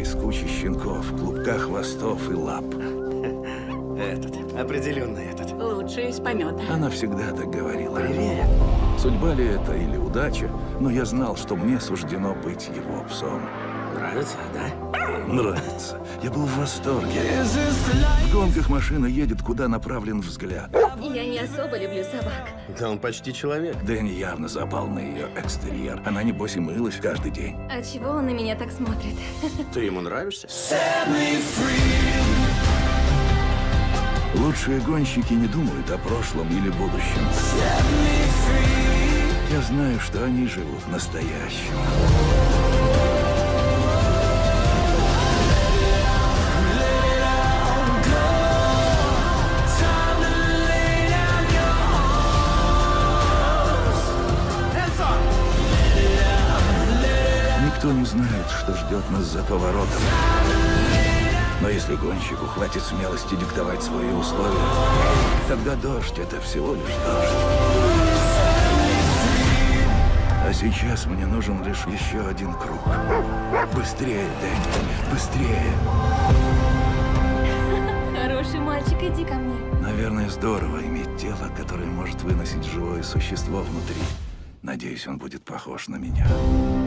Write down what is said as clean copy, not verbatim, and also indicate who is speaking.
Speaker 1: из кучи щенков, клубка хвостов и лап.
Speaker 2: Определенно этот.
Speaker 3: Лучший из помета.
Speaker 1: Она всегда так говорила.
Speaker 2: Привет.
Speaker 1: Судьба ли это или удача, но я знал, что мне суждено быть его псом.
Speaker 2: Нравится, да?
Speaker 1: Нравится. Я был в восторге. В гонках машина едет, куда направлен взгляд.
Speaker 4: Я не особо люблю собак.
Speaker 2: Да он почти человек.
Speaker 1: Дэнни явно запал на ее экстерьер. Она, небось, и мылась каждый день.
Speaker 4: А чего он на меня так смотрит?
Speaker 2: Ты ему нравишься?
Speaker 1: Лучшие гонщики не думают о прошлом или будущем. Я знаю, что они живут настоящим. Никто не знает, что ждет нас за поворотом. Но если гонщику хватит смелости диктовать свои условия, тогда дождь — это всего лишь дождь. А сейчас мне нужен лишь еще один круг. Быстрее, Дэнни, быстрее.
Speaker 4: Хороший мальчик, иди ко мне.
Speaker 1: Наверное, здорово иметь тело, которое может выносить живое существо внутри. Надеюсь, он будет похож на меня.